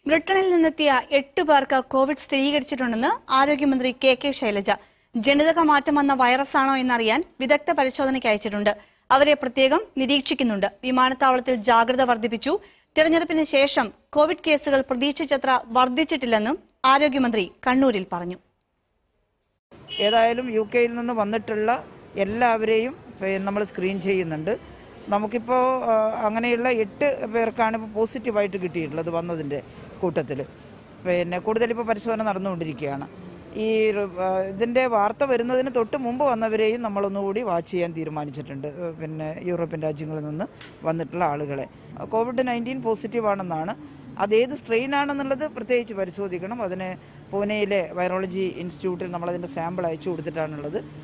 ബ്രിട്ടനിൽ നിന്നെത്തിയ 8 പേർക്ക് കോവിഡ് സ്ഥിരീകരിച്ചിട്ടുണ്ടെന്ന് ആരോഗ്യമന്ത്രി കെ ശൈലജ. ജനിതക മാറ്റം വന്ന വൈറസാണോ എന്നറിയാൻ വിദഗ്ധ പരിശോധനയ്ക്ക് അയച്ചിട്ടുണ്ട്. അവരെ പ്രത്യേകം നിരീക്ഷിക്കുന്നുണ്ട്. വിമാനത്താവളത്തിൽ ജാഗ്രത വർദ്ധിപ്പിച്ചു. തിരഞ്ഞെടുപ്പിന് ശേഷം കോവിഡ് കേസുകൾ പ്രതീക്ഷിച്ചത്ര വർദ്ധിച്ചിട്ടില്ലെന്നും ആരോഗ്യമന്ത്രി കണ്ണൂരിൽ പറഞ്ഞു. ഏതായാലും UK-യിൽ നിന്ന് വന്നിട്ടുള്ള എല്ലാവരെയും നമ്മൾ സ്ക്രീൻ ചെയ്യുന്നുണ്ട്. നമുക്കിപ്പോൾ അങ്ങനെയുള്ള 8 പേർക്കാണ് ഇപ്പോൾ പോസിറ്റീവായിട്ട് കിട്ടിയിട്ടുള്ളത് വന്നതിൻ്റെ കൂട്ടത്തിൽ. കൂടുതലിപ്പോൾ പരിശോധന നടന്നുകൊണ്ടിരിക്കുകയാണ്. ഇതിൻ്റെ വാർത്ത വരുന്നതിന് തൊട്ട് മുമ്പ് വന്നവരെയും നമ്മളൊന്നുകൂടി വാച്ച് ചെയ്യാൻ തീരുമാനിച്ചിട്ടുണ്ട്. യൂറോപ്യൻ രാജ്യങ്ങളിൽ നിന്ന് വന്നിട്ടുള്ള ആളുകളെ COVID-19 പോസിറ്റീവാണെന്നാണ്. അതേത് സ്ട്രെയിൻ ആണെന്നുള്ളത് പ്രത്യേകിച്ച് പരിശോധിക്കണം. അതിന് പൂനെയിലെ വൈറോളജി ഇൻസ്റ്റിറ്റ്യൂട്ടിൽ നമ്മളതിൻ്റെ സാമ്പിൾ അയച്ചു കൊടുത്തിട്ടാണുള്ളത്.